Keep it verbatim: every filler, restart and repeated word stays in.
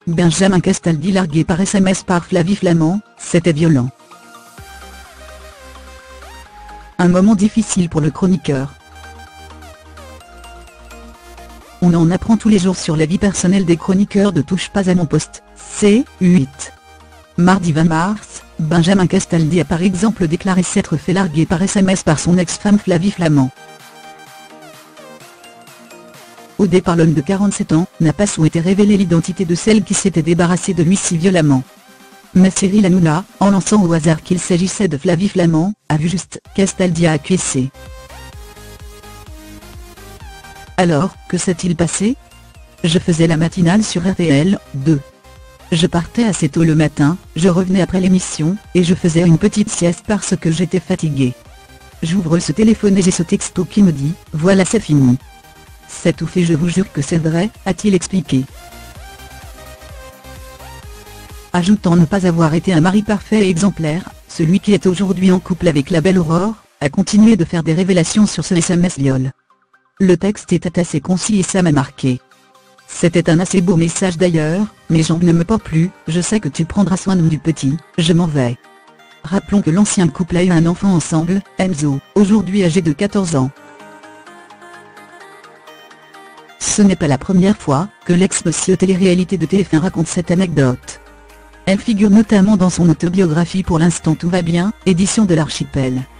Benjamin Castaldi largué par S M S par Flavie Flament, c'était violent. Un moment difficile pour le chroniqueur. On en apprend tous les jours sur la vie personnelle des chroniqueurs de Touche pas à mon poste, C huit. Mardi vingt mars, Benjamin Castaldi a par exemple déclaré s'être fait larguer par S M S par son ex-femme Flavie Flament. Au départ, l'homme de quarante-sept ans n'a pas souhaité révéler l'identité de celle qui s'était débarrassée de lui si violemment. Mais Cyril Hanouna, en lançant au hasard qu'il s'agissait de Flavie Flament, a vu juste. Castaldi a acquiescé. Alors, que s'est-il passé? Je faisais la matinale sur R T L deux. Je partais assez tôt le matin, je revenais après l'émission, et je faisais une petite sieste parce que j'étais fatigué. J'ouvre ce téléphone et j'ai ce texto qui me dit « Voilà, c'est fini ». C'est tout fait, je vous jure que c'est vrai, a-t-il expliqué. Ajoutant ne pas avoir été un mari parfait et exemplaire, celui qui est aujourd'hui en couple avec la belle Aurore, a continué de faire des révélations sur ce S M S viol. Le texte était assez concis et ça m'a marqué. C'était un assez beau message d'ailleurs, mes jambes ne me portent plus, je sais que tu prendras soin de du petit, je m'en vais. Rappelons que l'ancien couple a eu un enfant ensemble, Enzo, aujourd'hui âgé de quatorze ans. Ce n'est pas la première fois que l'ex-monsieur télé-réalité de T F un raconte cette anecdote. Elle figure notamment dans son autobiographie Pour l'instant tout va bien, édition de l'Archipel.